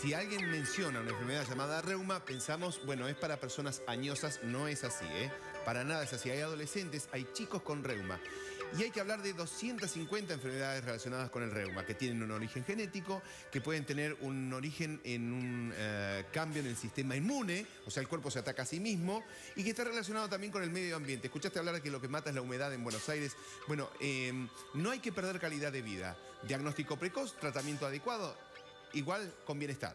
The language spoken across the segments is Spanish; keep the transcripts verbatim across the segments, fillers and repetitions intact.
Si alguien menciona una enfermedad llamada reuma, pensamos, bueno, es para personas añosas. No es así, ¿eh? Para nada es así. Hay adolescentes, hay chicos con reuma. Y hay que hablar de doscientas cincuenta enfermedades relacionadas con el reuma, que tienen un origen genético, que pueden tener un origen en un eh, cambio en el sistema inmune, o sea, el cuerpo se ataca a sí mismo, y que está relacionado también con el medio ambiente. Escuchaste hablar de que lo que mata es la humedad en Buenos Aires. Bueno, eh, no hay que perder calidad de vida. Diagnóstico precoz, tratamiento adecuado, igual con bienestar.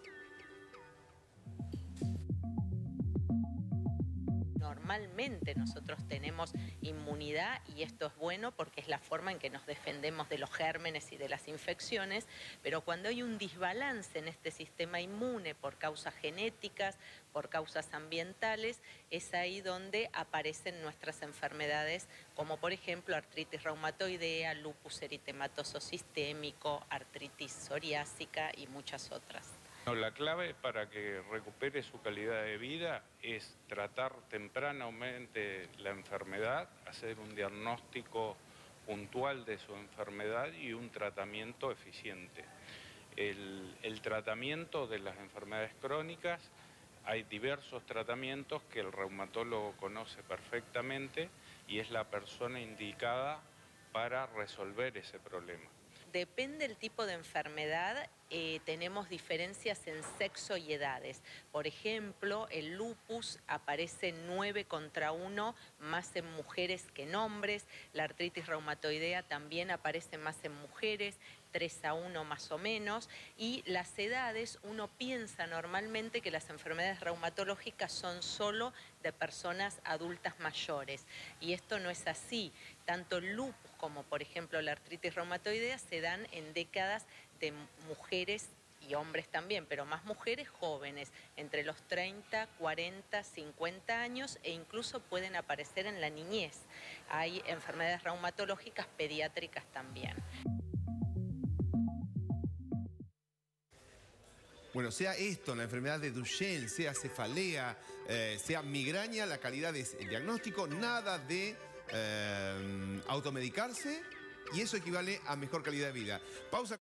Normalmente nosotros tenemos inmunidad y esto es bueno porque es la forma en que nos defendemos de los gérmenes y de las infecciones, pero cuando hay un desbalance en este sistema inmune por causas genéticas, por causas ambientales, es ahí donde aparecen nuestras enfermedades como por ejemplo artritis reumatoidea, lupus eritematoso sistémico, artritis psoriásica y muchas otras. No, la clave para que recupere su calidad de vida es tratar tempranamente la enfermedad, hacer un diagnóstico puntual de su enfermedad y un tratamiento eficiente. El, el tratamiento de las enfermedades crónicas, hay diversos tratamientos que el reumatólogo conoce perfectamente y es la persona indicada para resolver ese problema. Depende del tipo de enfermedad, eh, tenemos diferencias en sexo y edades. Por ejemplo, el lupus aparece nueve contra uno más en mujeres que en hombres. La artritis reumatoidea también aparece más en mujeres, tres a uno más o menos. Y las edades, uno piensa normalmente que las enfermedades reumatológicas son solo de personas adultas mayores. Y esto no es así. Tanto el lupus como, por ejemplo, la artritis reumatoidea se dan en décadas de mujeres y hombres también, pero más mujeres jóvenes, entre los treinta, cuarenta, cincuenta años e incluso pueden aparecer en la niñez. Hay enfermedades reumatológicas pediátricas también. Bueno, sea esto, la enfermedad de Duchenne, sea cefalea, eh, sea migraña, la calidad es el diagnóstico, nada de eh, automedicarse, y eso equivale a mejor calidad de vida. Pausa.